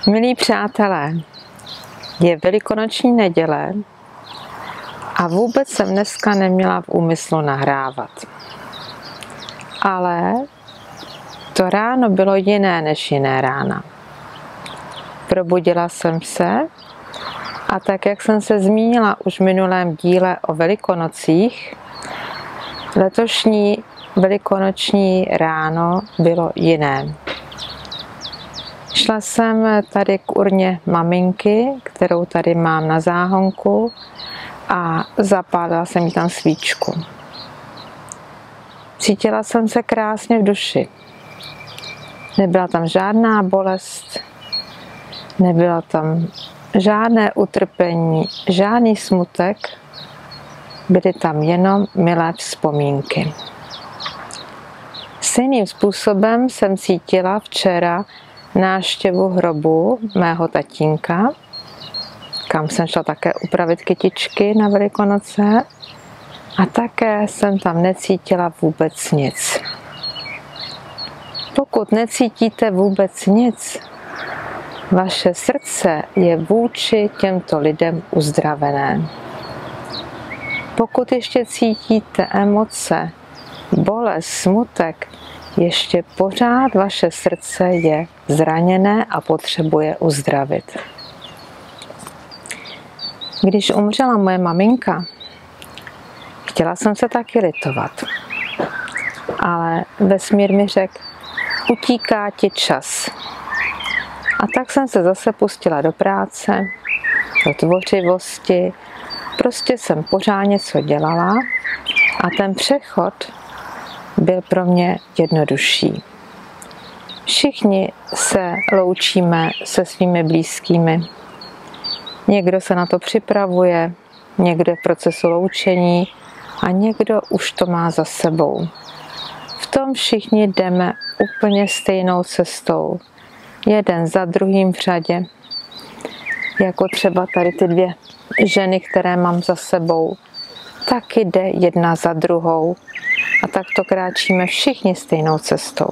Milí přátelé, je velikonoční neděle a vůbec jsem dneska neměla v úmyslu nahrávat. Ale to ráno bylo jiné než jiné rána. Probudila jsem se a tak, jak jsem se zmínila už v minulém díle o Velikonocích, letošní velikonoční ráno bylo jiné. Šla jsem tady k urně maminky, kterou tady mám na záhonku, a zapálila jsem jí tam svíčku. Cítila jsem se krásně v duši. Nebyla tam žádná bolest, nebylo tam žádné utrpení, žádný smutek, byly tam jenom milé vzpomínky. Stejným způsobem jsem cítila včera návštěvu hrobu mého tatínka, kam jsem šla také upravit kytičky na Velikonoce, a také jsem tam necítila vůbec nic. Pokud necítíte vůbec nic, vaše srdce je vůči těmto lidem uzdravené. Pokud ještě cítíte emoce, bolest, smutek, ještě pořád vaše srdce je zraněné a potřebuje uzdravit. Když umřela moje maminka, chtěla jsem se taky litovat. Ale vesmír mi řekl, utíká ti čas. A tak jsem se zase pustila do práce, do tvořivosti, prostě jsem pořád něco dělala a ten přechod byl pro mě jednodušší. Všichni se loučíme se svými blízkými. Někdo se na to připravuje, někdo je v procesu loučení a někdo už to má za sebou. V tom všichni jdeme úplně stejnou cestou. Jeden za druhým v řadě. Jako třeba tady ty dvě ženy, které mám za sebou. Taky jde jedna za druhou. A tak to kráčíme všichni stejnou cestou.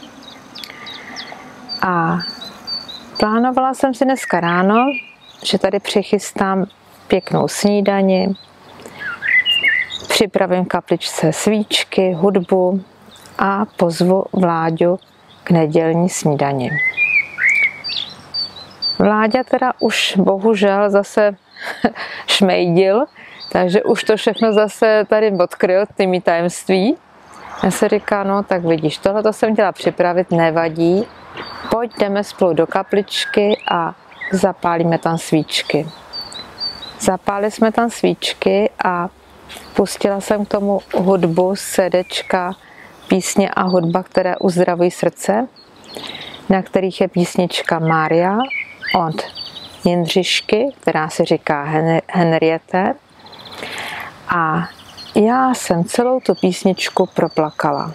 A plánovala jsem si dneska ráno, že tady přichystám pěknou snídani, připravím v kapličce svíčky, hudbu a pozvu Vláďu k nedělní snídani. Vláďa teda už bohužel zase šmejdil, takže už to všechno zase tady odkryl, ty mý tajemství. Já se říká, no tak vidíš, tohle jsem chtěla připravit, nevadí, pojď, jdeme spolu do kapličky a zapálíme tam svíčky. Zapálili jsme tam svíčky a pustila jsem k tomu hudbu z CDčka Písně a hudba, které uzdravují srdce, na kterých je písnička Mária od Jindřišky, která se říká Henriette. A já jsem celou tu písničku proplakala.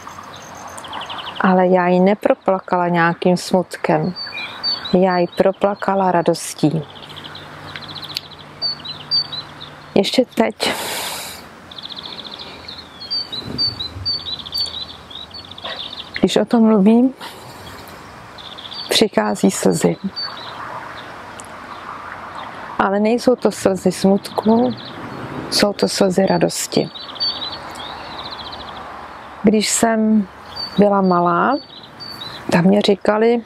Ale já ji neproplakala nějakým smutkem. Já ji proplakala radostí. Ještě teď když o tom mluvím, přichází slzy. Ale nejsou to slzy smutku, jsou to slzy radosti. Když jsem byla malá, tak mě říkali,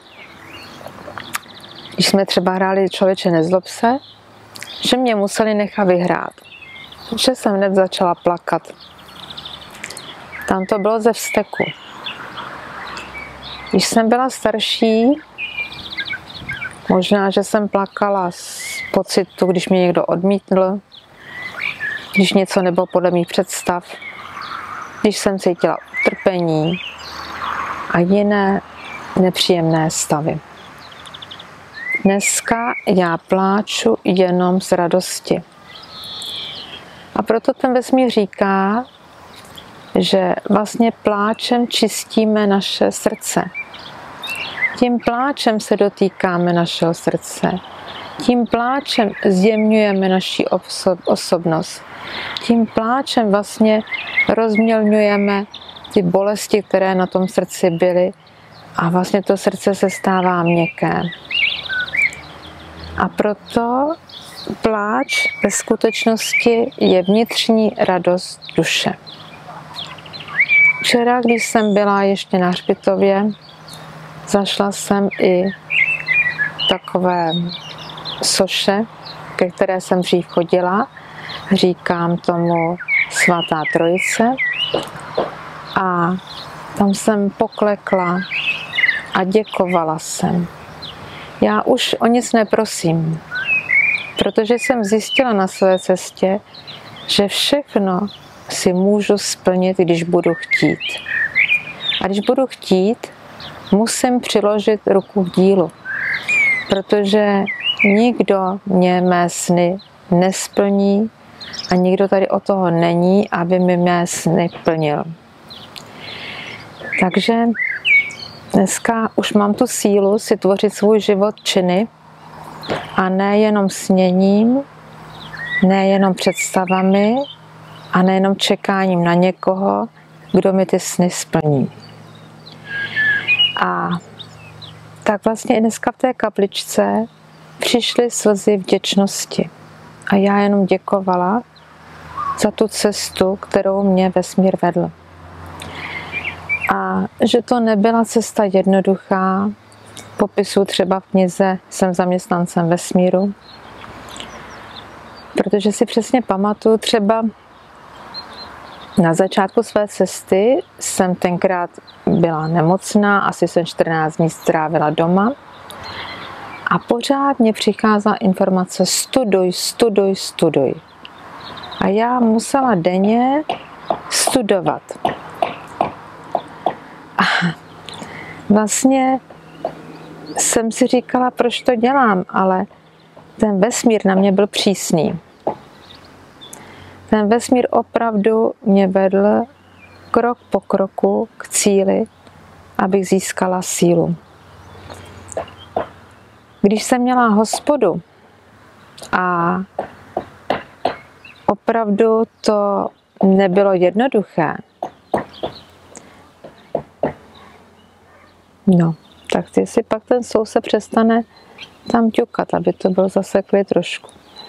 když jsme třeba hráli Člověče nezlob se, že mě museli nechat vyhrát. Že jsem hned začala plakat. Tam to bylo ze vzteku. Když jsem byla starší, možná, že jsem plakala z pocitu, když mě někdo odmítl, když něco nebylo podle mých představ, když jsem cítila utrpení a jiné nepříjemné stavy. Dneska já pláču jenom z radosti. A proto ten vesmír říká, že vlastně pláčem čistíme naše srdce. Tím pláčem se dotýkáme našeho srdce. Tím pláčem zjemňujeme naši osobnost. Tím pláčem vlastně rozmělňujeme ty bolesti, které na tom srdci byly, a vlastně to srdce se stává měkké. A proto pláč ve skutečnosti je vnitřní radost duše. Včera, když jsem byla ještě na hřbitově, zašla jsem i takové soše, ke které jsem dřív chodila. Říkám tomu Svatá Trojice. A tam jsem poklekla a děkovala jsem. Já už o nic neprosím, protože jsem zjistila na své cestě, že všechno si můžu splnit, když budu chtít. A když budu chtít, musím přiložit ruku k dílu, protože nikdo mě mé sny nesplní a nikdo tady o toho není, aby mi mé sny plnil. Takže dneska už mám tu sílu si tvořit svůj život činy a nejenom sněním, nejenom představami a nejenom čekáním na někoho, kdo mi ty sny splní. A tak vlastně i dneska v té kapličce přišly slzy vděčnosti. A já jenom děkovala za tu cestu, kterou mě vesmír vedl. A že to nebyla cesta jednoduchá, popisu třeba v knize Jsem zaměstnancem vesmíru, protože si přesně pamatuju, třeba na začátku své cesty jsem tenkrát byla nemocná, asi jsem 14 dní strávila doma a pořád mě přicházela informace studuj, studuj, studuj. A já musela denně studovat. A vlastně jsem si říkala, proč to dělám, ale ten vesmír na mě byl přísný. Ten vesmír opravdu mě vedl krok po kroku k cíli, abych získala sílu. Když jsem měla hospodu a opravdu to nebylo jednoduché, no, tak si pak ten soused přestane tam ťukat, aby to bylo zaseklý trošku.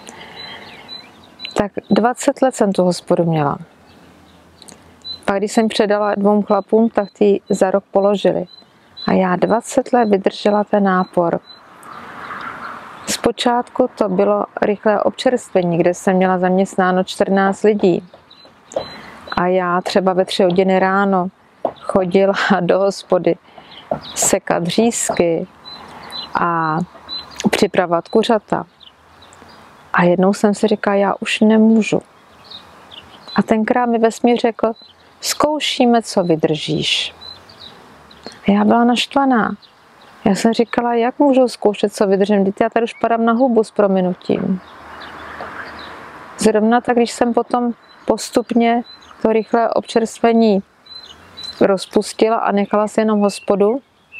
Tak 20 let jsem tu hospodu měla. Pak když jsem předala 2 chlapům, tak ty za rok položili. A já 20 let vydržela ten nápor. Zpočátku to bylo rychlé občerstvení, kde jsem měla zaměstnáno 14 lidí. A já třeba ve 3 hodiny ráno chodila do hospody sekat řízky a připravovat kuřata. A jednou jsem si říkala, já už nemůžu. A tenkrát mi vesmír řekl, zkoušíme, co vydržíš. A já byla naštvaná. Já jsem říkala, jak můžu zkoušet, co vydržím, když já tady už padám na hubu s prominutím. Zrovna tak, když jsem potom postupně to rychlé občerstvení rozpustila a nechala si jenom hospodu,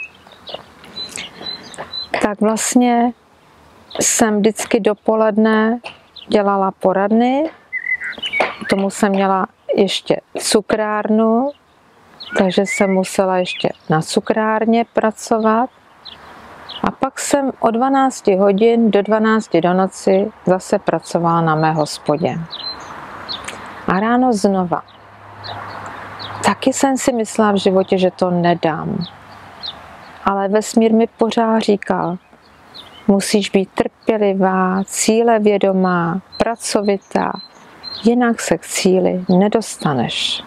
tak vlastně jsem vždycky dopoledne dělala poradny, k tomu jsem měla ještě cukrárnu, takže jsem musela ještě na cukrárně pracovat. A pak jsem od 12 hodin do 12 do noci zase pracovala na mé hospodě. A ráno znova. Taky jsem si myslela v životě, že to nedám. Ale vesmír mi pořád říkal, musíš být trpělivá, cílevědomá, pracovitá, jinak se k cíli nedostaneš.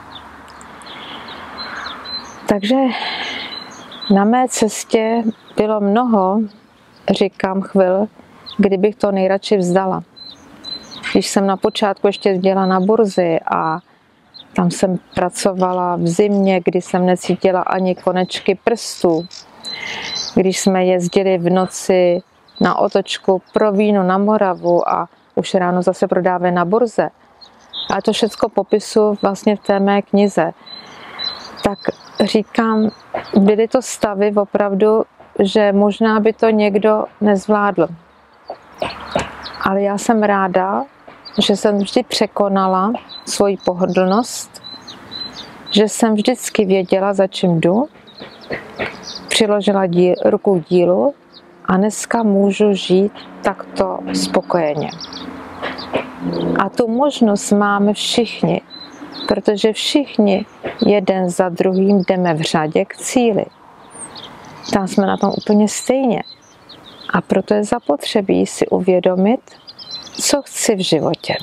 Takže na mé cestě bylo mnoho, říkám chvil, kdybych to nejradši vzdala. Když jsem na počátku ještě jezdila na burzy a tam jsem pracovala v zimě, kdy jsem necítila ani konečky prstů. Když jsme jezdili v noci na otočku pro víno na Moravu a už ráno zase prodávají na burze. A to všecko popisu vlastně v té mé knize. Tak říkám, byly to stavy opravdu, že možná by to někdo nezvládl. Ale já jsem ráda, že jsem vždy překonala svoji pohodlnost, že jsem vždycky věděla, za čím jdu, přiložila ruku k dílu A dneska můžu žít takto spokojeně. A tu možnost máme všichni, protože všichni jeden za druhým jdeme v řadě k cíli. Tam jsme na tom úplně stejně. A proto je zapotřebí si uvědomit, co chci v životě.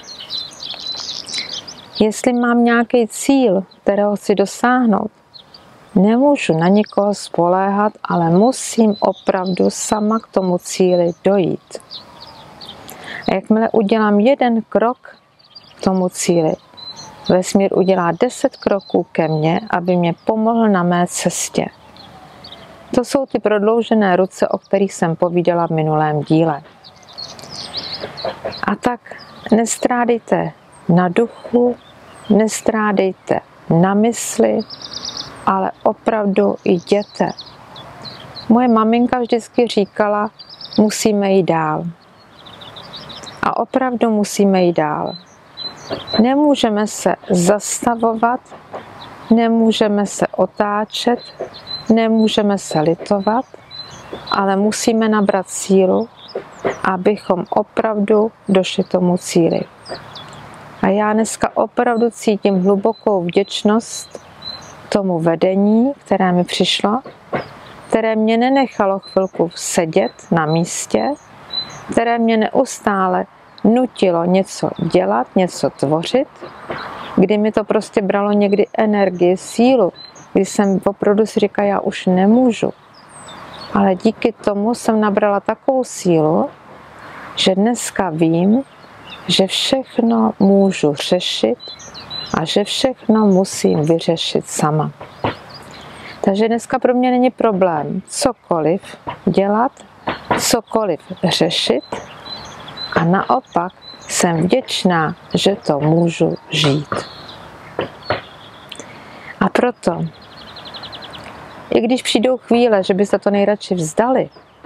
Jestli mám nějaký cíl, kterého chci dosáhnout, nemůžu na nikoho spoléhat, ale musím opravdu sama k tomu cíli dojít. A jakmile udělám jeden krok k tomu cíli, vesmír udělá 10 kroků ke mně, aby mě pomohl na mé cestě. To jsou ty prodloužené ruce, o kterých jsem povídala v minulém díle. A tak nestrádejte na duchu, nestrádejte na mysli, ale opravdu jděte. Moje maminka vždycky říkala, musíme jít dál. A opravdu musíme jít dál. Nemůžeme se zastavovat, nemůžeme se otáčet, nemůžeme se litovat, ale musíme nabrat sílu, abychom opravdu došli tomu cíli. A já dneska opravdu cítím hlubokou vděčnost tomu vedení, které mi přišlo, které mě nenechalo chvilku sedět na místě, které mě neustále nutilo něco dělat, něco tvořit, kdy mi to prostě bralo někdy energii, sílu, kdy jsem opravdu si říkala, já už nemůžu. Ale díky tomu jsem nabrala takovou sílu, že dneska vím, že všechno můžu řešit a že všechno musím vyřešit sama. Takže dneska pro mě není problém cokoliv dělat, cokoliv řešit a naopak jsem vděčná, že to můžu žít. A proto, i když přijdou chvíle, že byste to nejradši vzdali,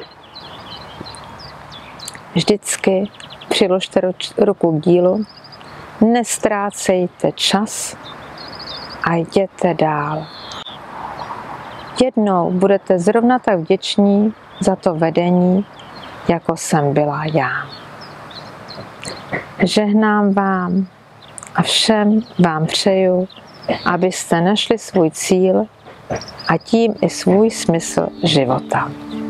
vždycky přiložte ruku k dílu, nestrácejte čas a jděte dál. Jednou budete zrovna tak vděční za to vedení, jako jsem byla já. Žehnám vám a všem vám přeju, abyste našli svůj cíl a tím i svůj smysl života.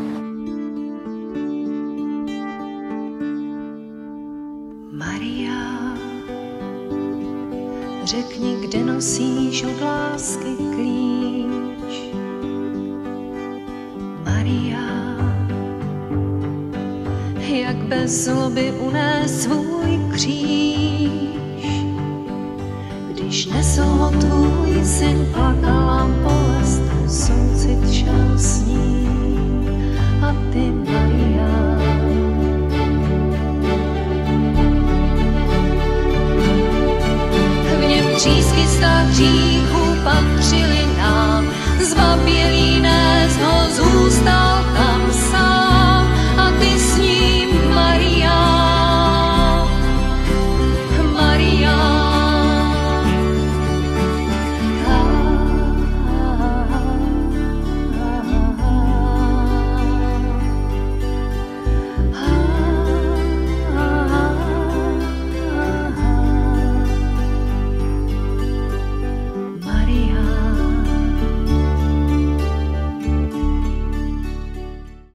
Maria, řekni, kde nosíš od lásky klíč. Maria, jak bez zloby unést svůj kříž. Když nesl ho tvůj syn, plakala bolest, soucit šel s ním.